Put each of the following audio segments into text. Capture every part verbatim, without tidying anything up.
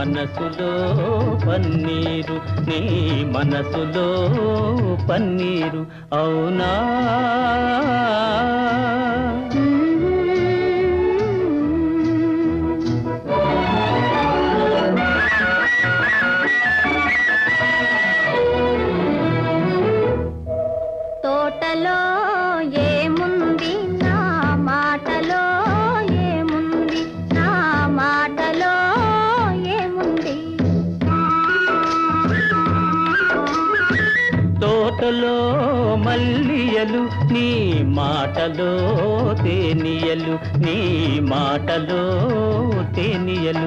మనసులో పన్నీరు, నీ మనసులో పన్నీరు అవునా? తోటలో ఏముంది నా మాటలో ఏముంది, నా మాటలో ఏముంది. తోటలో మల్లియలు నీ మాటలో తేనియలు, నీ మాటలో తేనియలు.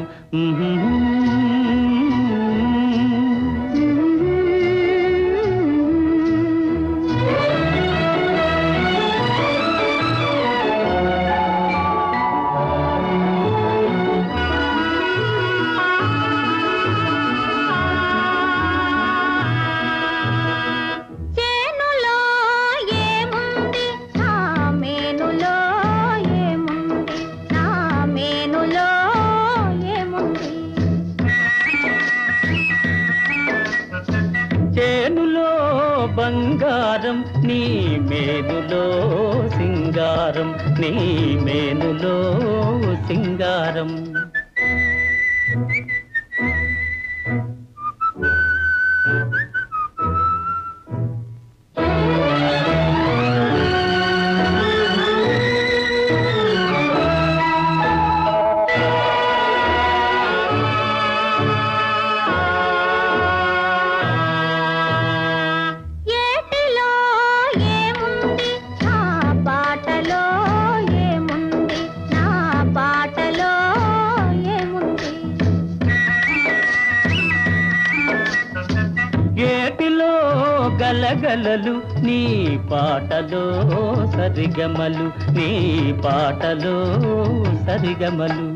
బంగారం నీ మేనులో సింగారం, నీ మేనులో సింగారం. గలగలలు నీ పాటలో సరిగమలు, నీ పాటలో సరిగమలు.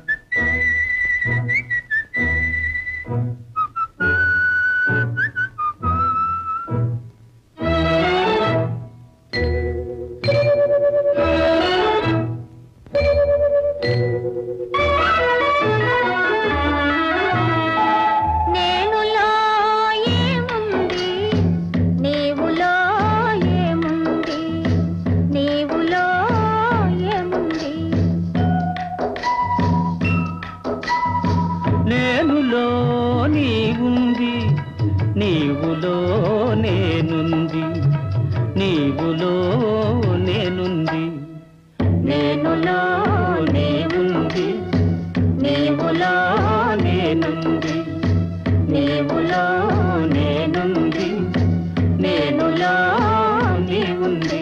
నేనులో నీవుంది, నీవులో నేనుంది, నీవులో నేనుంది. నేనులో నీవుంది, నీవులో నేనుంది, నీవులో నేనుంది, నేనులో నీవుంది.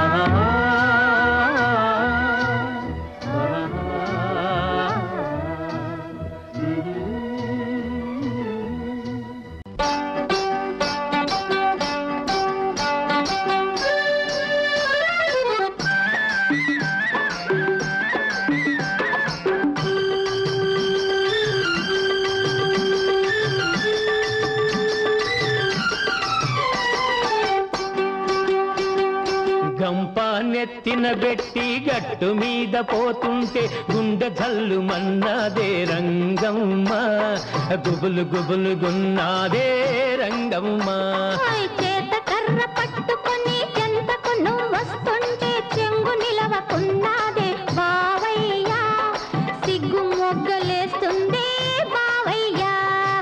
గంపానెత్తిన బెట్టి గట్టు మీద పోతుంటే గుండె జల్లు మన్నాదే రంగమ్మ, గుబులు గుబులు గున్నాదే రంగమ్మ. చేత కర్ర పట్టుకొని చెంతకు నువ్వు వస్తుంటే చెంగు నిలవకున్నాదే బావయ్యా, సిగ్గు మొగ్గలేస్తుంది బావయ్యా.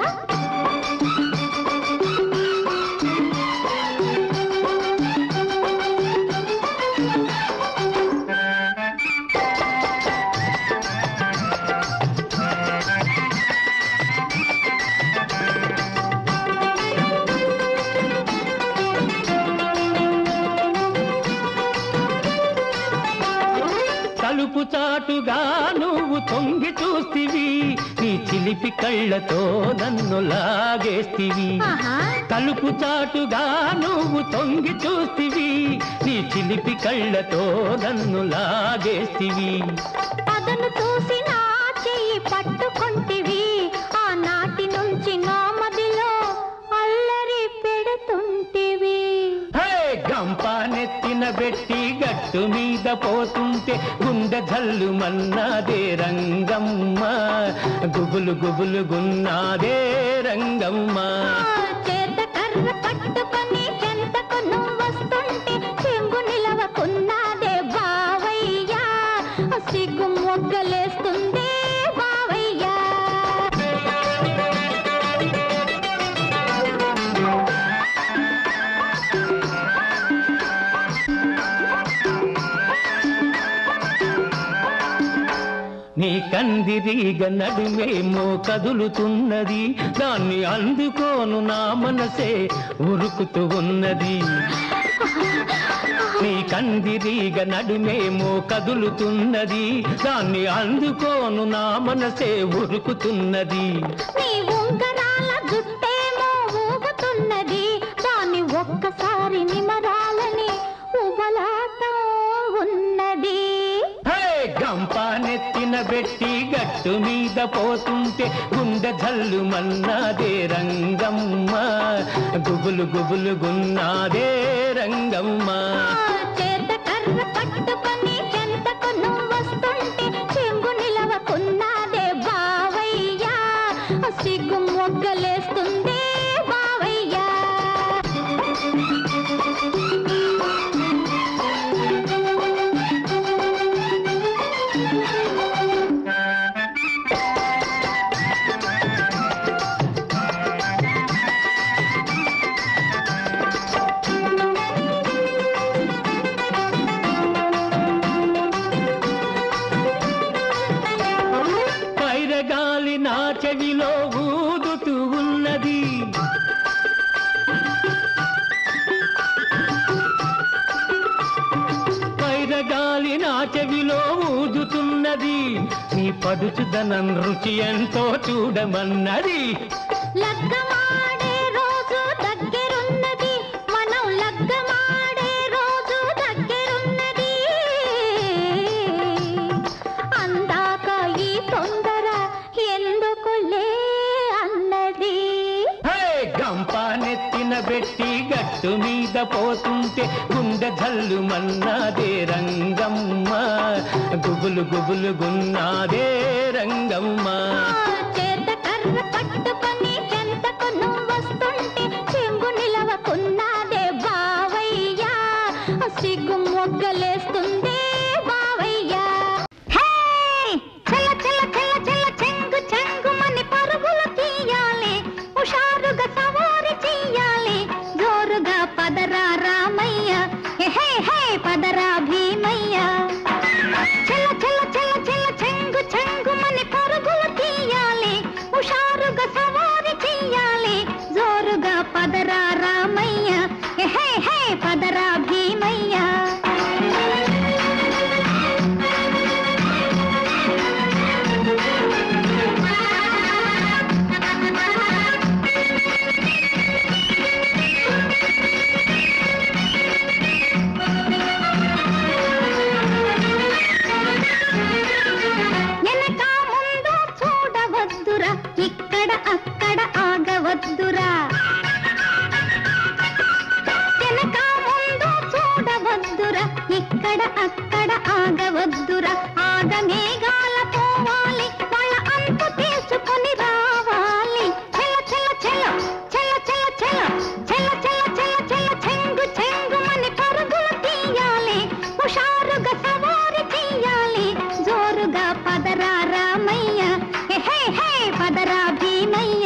తలుపు చాటుగా నువ్వు తొంగి చూస్తివి, నీ చిలిపి కళ్ళతో నన్ను లాగేస్తివి. తలుపు చాటుగా నువ్వు తొంగి చూస్తివి, నీ చిలిపి కళ్ళతో నన్ను లాగేస్తివి. అదను చూసి నా చెయ్యి పట్టుకొంటివి, ఆనాటి నుంచి నా మదిలో అల్లరి పెడుతుంటివి. గంపానెత్తిన తినబెట్టి గట్టు మీద పోతుంటే గుండె జల్లు మన్నాదే రంగమ్మ గుబులు గుబులు గున్నాదే రంగమ్మ చేత కర్ర పట్టుకొని చెంతకు నువ్వు వస్తుంటే చెంగు నిలవకున్నాదే బావయ్యా సిగ్గు మొగ్గలేస్తుంది బావయ్యా నీ కందిరీగ నడుమేమో కదులుతున్నది దాన్ని అందుకోను నా మనసే ఉరుకుతూ ఉన్నది నీ కందిరీగ నడుమేమో కదులుతున్నది దాన్ని అందుకోను నా మనసే ఉరుకుతున్నది నీ ఉంగరాల జుట్టేమో ఊగుతున్నది దాన్ని ఒక్కసారి నిమరాలని ఉబలాటం ఉన్నది గంపానెత్తిన బెట్టి గట్టు మీద పోతుంటే గుండె జల్లు మన్నాదే రంగమ్మ గుబులు గుబులు గున్నాదే రంగమ్మ చేత కర్ర పట్టుకొని చెంతకు నువ్వు వస్తుంటే చెంగు నిలవకున్నాదే బావయ్యా సిగ్గు మొగ్గలేస్తుంది బావయ్యా పైరగాలి నా చెవిలో ఊదుతూ ఉన్నది పైరగాలి నా చెవిలో ఊదుతున్నది నీ పడుచుదనం రుచి ఎంతో చూడమన్నది లగ్గమాడే రోజు దగ్గరున్నది మనం లగ్గమాడే రోజు దగ్గరున్నది అందాక ఈ తొందర ఎందుకులే అన్నది గంపానెత్తిన బెట్టి గట్టు మీద పోతుంటే గుండె జల్లు మన్నాదే రంగమ్మ గుబులు గుబులు గున్నాదే రంగమ్మ చేత కర్ర పట్టుకొని చెంతకు నువ్వు వస్తుంటే చెంగు నిలవకున్నాదే బావయ్యా సిగ్గు మొగ్గలేస్తుంది బావయ్యా చల్ల చల్ల చల్ల చల్ల చెంగు చెంగుమని పరుగులు తీయాలి హుషారుగా సవారి చెయ్యాలి జోరుగా పదరా రామయ్య హే హే పదరా భీమయ్య చల్ల చల్ల చల్ల చల్ల చెంగు చెంగుమని పరుగులు తీయాలి హుషారుగా సవారి చెయ్యాలి జోరుగా పదరా రామయ్య హే హే పదరా భీమయ్య వెనక ముందు చూడవద్దురా ఇక్కడ అక్కడ ఆగవద్దురా వెనక ముందు చూడవద్దురా ఇక్కడ అక్కడ ఆగవద్దురా ఆగమేఘాల పోవాలి వాళ్ళ అంతు తీసుకొని రావాలి చెల చెల చెల చెల చెల చెల చెల చెల చెల చెల చెంగు చెంగుమని పరుగులు తీయాలి హుషారుగా సవారి చెయ్యాలి జోరుగా పదరా రామయ్య హే హే పదరా భీమయ్య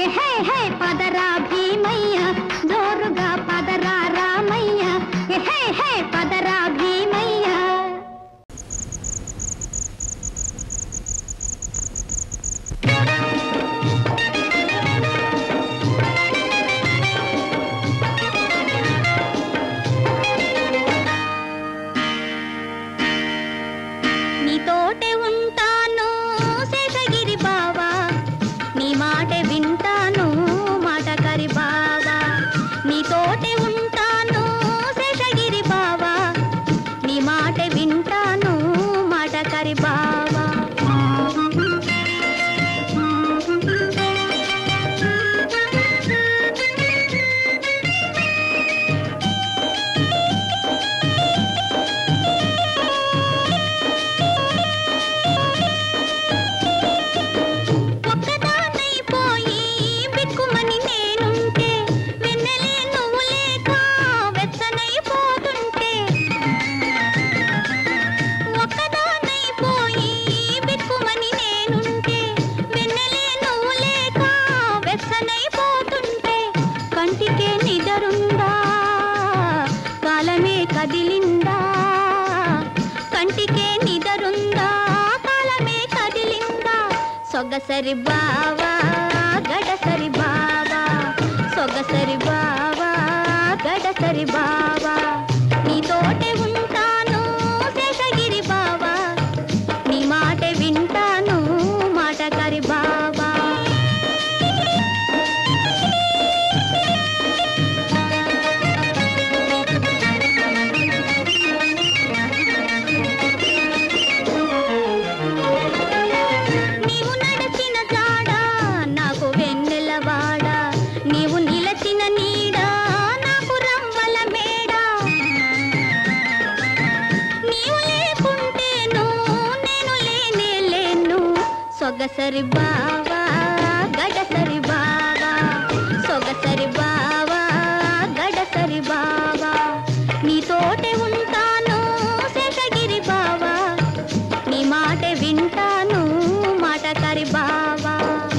హే హే పదరా భీమయ్య జోరుగా పదరా రామయ్య హే హే పదరా భీమయ్య. నీతోటే ఉంటాను శేషగిరి బావా నీ మాట వింటాను మాటకరి బావా నీతోటే ఉంటాను శేషగిరి బావా నీ మాట వింటాను మాటకరి బావా. కదిలిందా కంటికే నిదరుందా కాలమే కదిలిందా సొగసరి బావా గడసరి బావా సొగసరి బావా గడసరి బావా నీతోటే ఉంటాను శేషగిరి బావా నీ మాట వింటాను మాటకరి బావా. సొగసరి బావా గడసరి బావా సొగసరి బావా గడసరి బావా నీతోటే ఉంటాను శేషగిరి బావా నీ మాట వింటాను మాటకరి బావా.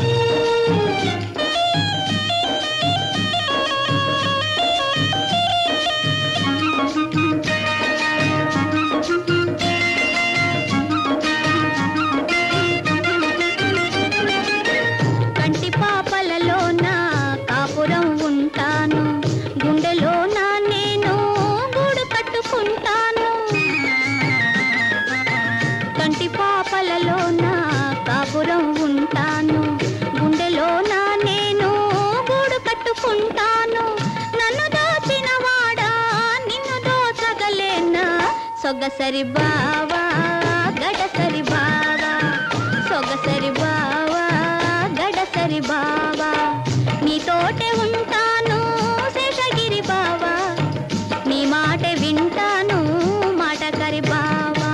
సొగసరి బావా గడసరి బావా సొగసరి బావా గడసరి బావా నీతోటే ఉంటాను శేషగిరి బావా నీ మాట వింటాను మాటకరి బావా.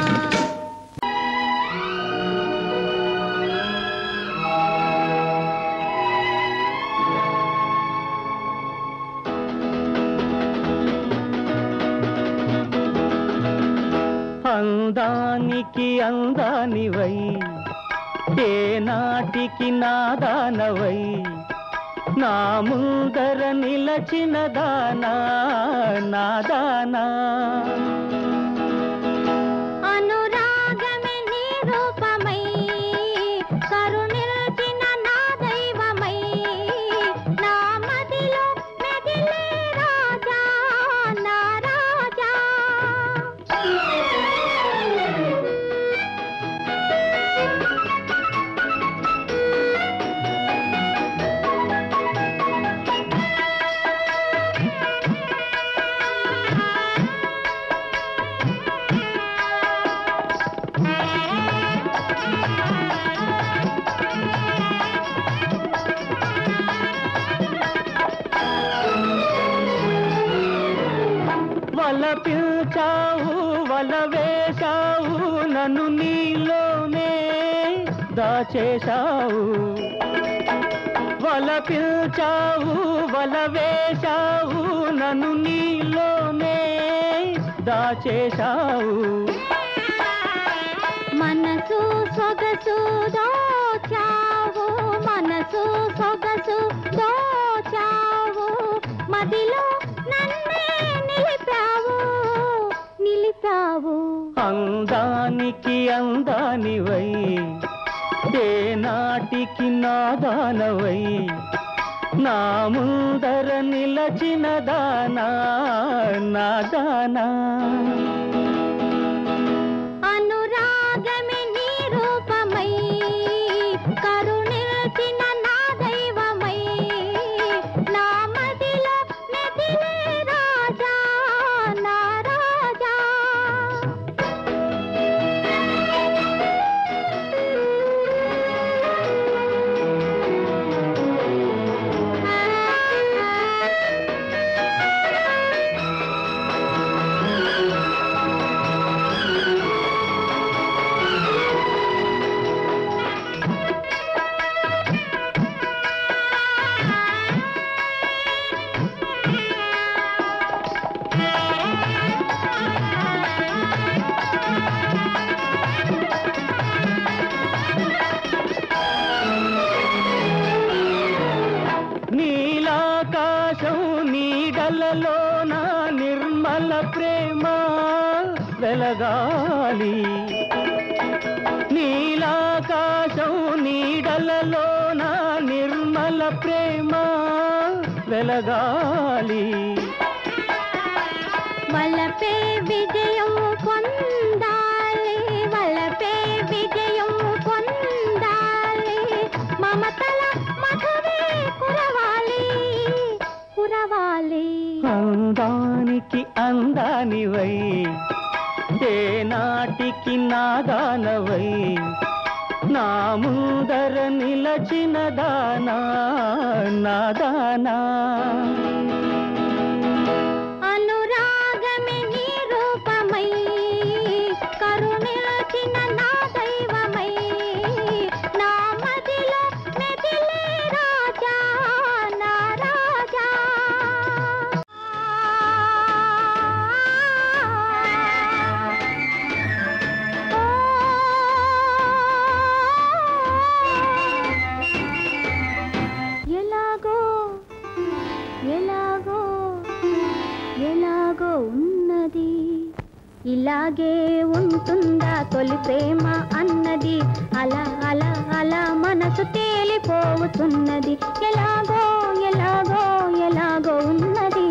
అందానికి అందానివై ఏ నాటికి నాదానవై నా ముందర నిలచిన దానా నాదానా అనురాగమే నీ రూపమై కరుణిల్చిన నా దైవమై నా మదిలో మెదిలే రాజా నా రాజా. వల పిల్చావు వల వేశావు నన్ను నీలోనే దాచేశావు వల పిల్చావు వల వేశావు నన్ను నీలోనే దాచేశావు మనసు సొగసు దోచావు మనసు మనసు సొగసు దోచావు మదిలో నన్నే నిలిపావు నిలిపావు అందానికి అందానివై ఏ నాటికి నాదానవై నా ముందర నిలచిన దానా నా దానా అనురాగమే నీ రూపమై కరుణిల్చిన నా దైవమై నా మదిలో మెదిలే రాజా నా రాజా నీలాకాశం నీడలలో నా నిర్మల ప్రేమ వెలగాలి నీలాకాశం నీడలలో నా నిర్మల ప్రేమ వెలగాలి వలపే విజయం పొందాలి వలపే విజయం పొందాలి మమతల మధువే కురవాలి కురవాలి అందానికి అందానివై ఏ నాటికి నాదానవై నా ముందర నిలచిన దానా నా దానా అనురాగమే నీ రూపమై కరుణిల్చిన నా దైవమై నా మదిలో మెదిలే రాజా నా రాజా ఎలాగో ఎలాగో ఎలాగో ఉన్నది ఇలాగే ఉంటుందా తొలి ప్రేమ అన్నది అలా అలా అలా మనసు తేలిపోతున్నది ఎలాగో ఎలాగో ఎలాగో ఉన్నది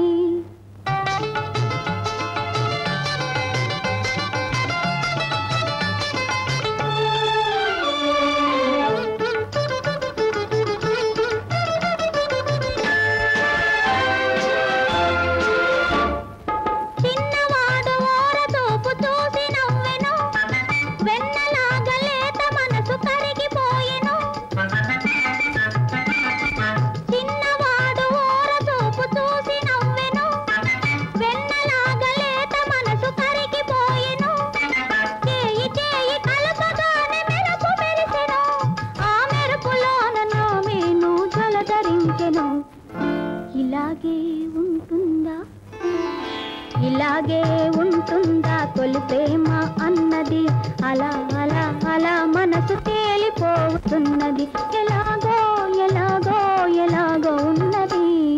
చిన్నవాడు ఓరతోపు చూసి నవ్వెను వెన్నలాగా లేత మనసు కరిగిపోయెను చిన్నవాడు ఓరతోపు చూసి నవ్వెను వెన్నలాగా లేత మనసు కరిగిపోయెను చేయి చేయి కలపగానే మెరుపు మెరిసెను ఆ మెరుపులోన నా మేను జలధరించెను ఇలాగే ఉంటుందా ఇలాగే ఉంటుందా తొలి ప్రేమ అన్నది అలా అలా అలా మనసు తేలిపోతున్నది ఎలాగో ఎలాగో ఎలాగో ఉన్నది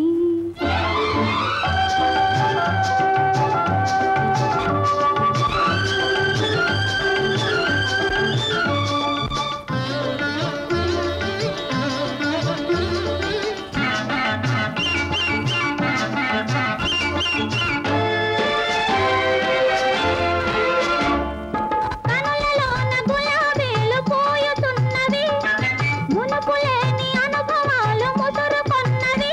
కనులలోన గులాబీలు పూయుతున్నవి మునుపులేని అనుభవాలు ముసురుకొన్నవి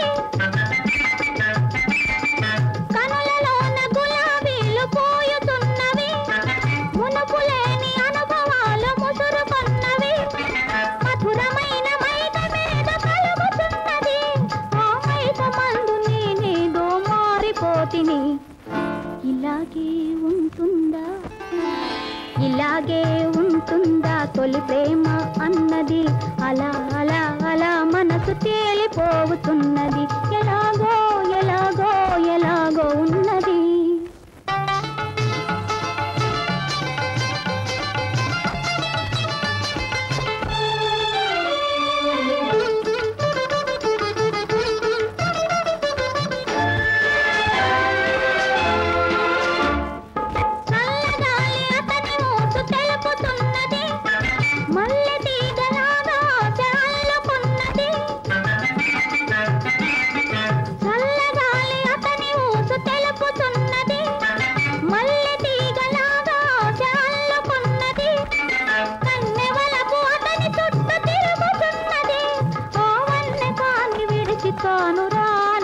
కనులలోన గులాబీలు పూయుతున్నవి మునుపులేని అనుభవాలు ముసురుకొన్నవి మధురమైన మైక మీద కలుగుతున్నది ఆ మైక మందు నేనేదో మారిపోతిని ఇలాగే ఉంటుందా ఇలాగే ఉంటుందా తొలి ప్రేమ అన్నది అలా అలా అలా మనసు తేలిపోతున్నది ఎలాగో ఎలాగో ఎలాగో ఉన్నది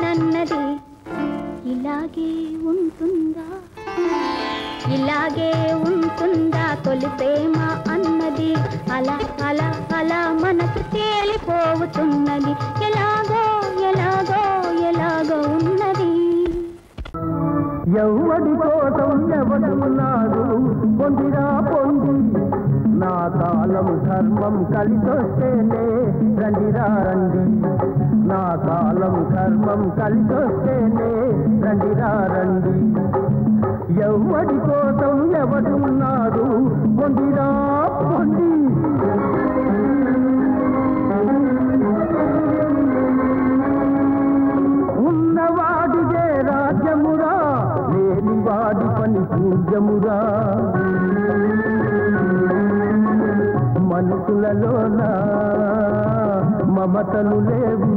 నేనన్నది ఇలాగే ఉంటుందా, ఇలాగే ఉంటుందా తొలి ప్రేమ అన్నది. అలా అలా అలా మనసు తేలిపోతున్నది, ఎలాగో ఎలాగో ఎలాగో ఉన్నది. ఎవడి కోసం ఎవడున్నాడు పొందిరా పొంది, నా కాలం ధర్మం కలిసొస్తేనే రండిరా రండి, నా కాలం ధర్మం కలిసొస్తేనే రండిరా రండి. ఎవడి కోసం ఎవడున్నాడు పొందిరా పొంది. ఉన్నవాడిదే రాజ్యమురా, లేని వాడి పని పూజ్యమురా. మనుషులలోన మమతలు లేవు,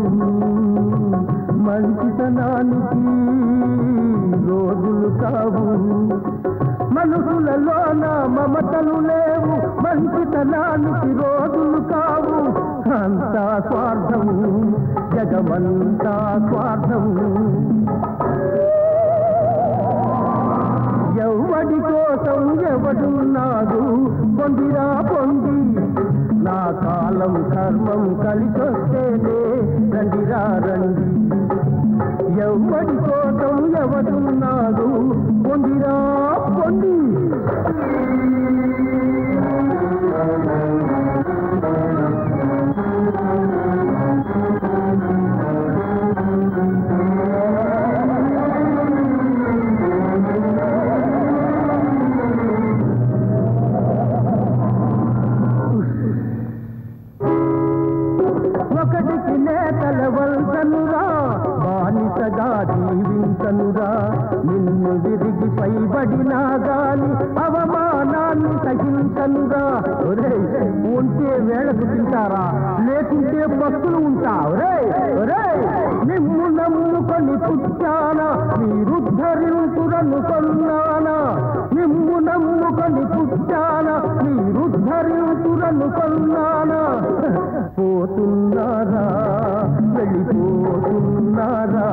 మంచితనానికి రోజులు కావు. మనుషులలోన మమతలు లేవు, మంచితనానికి రోజులు కావు. అంతా స్వార్థము, జగమంతా స్వార్థము. ఎవడి కోసం ఎవడున్నాడు పొందిరా పొంది, నా కాలం కర్మం కలిసొస్తేనే రండిరా రండి. ఎవడి కోసం ఎవడున్నాడు పొందిరా పొంది. ఒకటికి నేతల వల్సనురా, బానిసగా జీవించనురా. నిన్ను విరిగి పైబడినా గాని అవమానాన్ని సహించనురా. ఒరే ఉంటే వేళకు తింటారా, లేకుంటే భక్తులు ఉంటా. ఒరే ఒరే నిమ్ము నమ్ముకొని పుట్టానా, మీరుద్ధరింతురనుకొన్నానా. నిమ్ము నమ్ముకొని పుట్టానా, మీరుద్ధరింతురనుకొన్నానా. పోతున్నారా వెళ్ళిపోతున్నారా,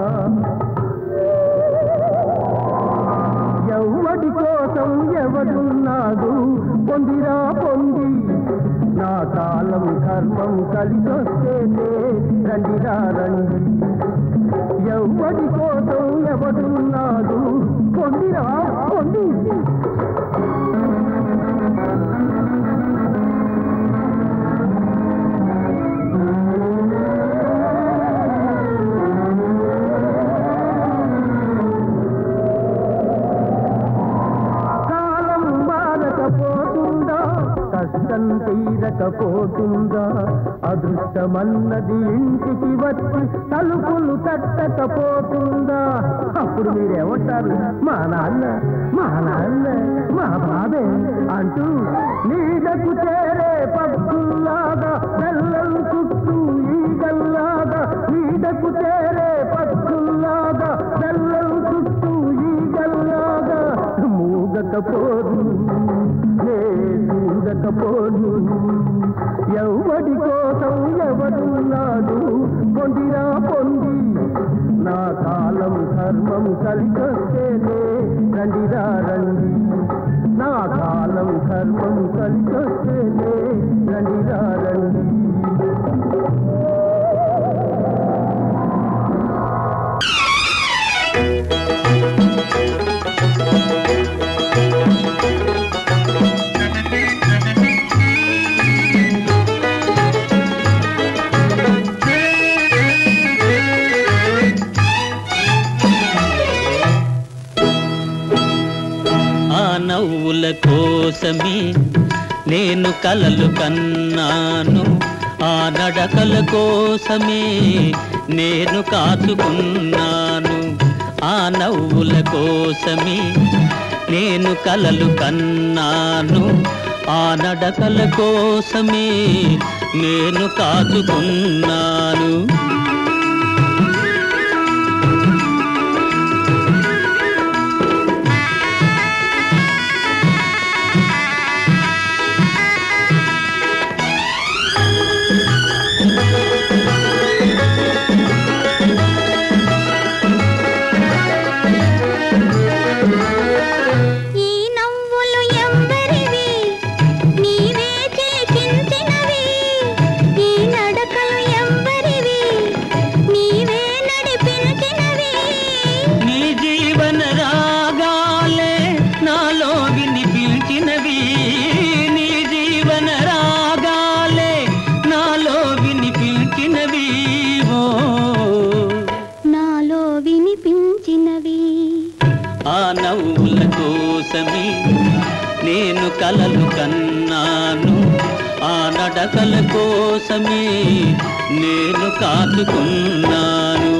ఎవడి కోసం ఎవడున్నాడు పొందిరా పొంది, నా కాలం ధర్మం కలిసొస్తేనే రండిరా రండి. ఎవడి కోసం ఎవడున్నాడు పొందిరా పొంది. కష్టం తీరకపోతుందా, అదృష్టమన్నది ఇంటికి వచ్చి తలుపులు తట్టకపోతుందా. అప్పుడు మీరేమంటారు, మా నాన్న మా నాన్న మా బాబే అంటూ నీడకు చేరే పక్షుల్లాగా, బెల్లం చుట్టూ ఈగల్లాగా. నీడకు చేరే పక్షుల్లాగా, బెల్లం చుట్టూ ఈగల్లాగా. మూగకపోదు చూడకపోను, ఎవడి కోసం ఎవడున్నాడు పొందిరా పొంది, నా కాలం ధర్మం కలిసొస్తేనే రండిరా రండి. నా కాలం ధర్మం కలిసొస్తేనే రండిరా రండి. నవ్వుల కోసమే నేను కలలు కన్నాను, ఆ నడకల కోసమే నేను కాచుకున్నాను. ఆ నవ్వుల కోసమే నేను కలలు కన్నాను, ఆ నడకల కోసమే నేను కాచుకున్నాను. నవ్వుల కోసమే నేను కలలు కన్నాను, ఆ నడకల కోసమే నేను కాచుకున్నాను.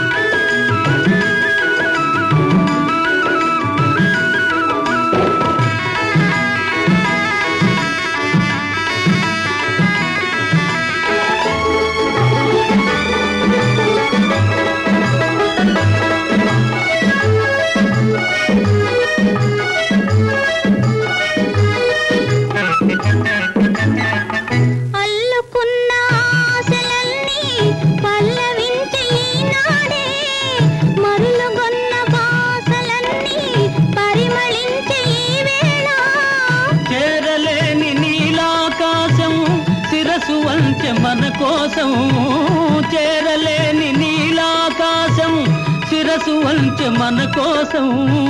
అల్లుకున్న ఆశలన్నీ పల్లవించే ఈనాడే, మరులుగొన్న బాసలన్నీ పరిమళించే ఈ వేళ. చేరలేని నీలాకాశం శిరసు వంచె మన కోసం, చేరలేని నీలాకాశం శిరసు వంచె మన కోసం,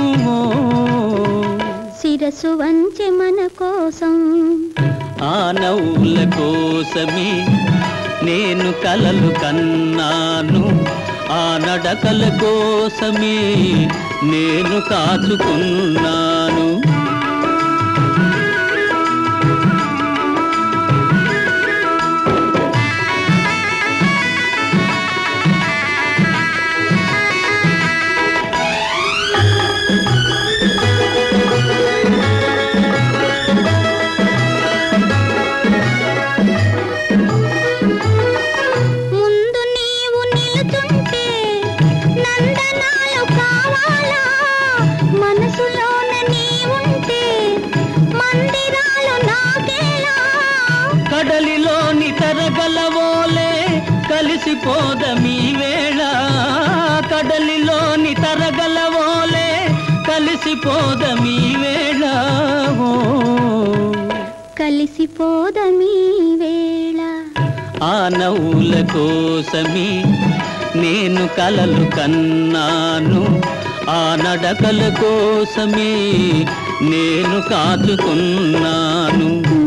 శిరసు వంచె మన కోసం. ఆ నవ్వుల కోసమే నేను కలలు కన్నాను, ఆ నడకల కోసమే నేను కాచుకున్నాను. ముందు నీవు నిలుచుంటే నందనాలు కావాలా, మనసులోన నీవుంటే మందిరాలు నాకేలా. కడలిలోని తరగలవోలే కలిసిపోదమీ వేళ, కడలిలోని తరగలవోలే కలిసిపోదమీ వేళ, ఓ కలిసిపోదమీ వేళ. ఆ నవ్వుల కోసమే నేను కలలు కన్నాను, ఆ నడకల కోసమే నేను కాచుకున్నాను.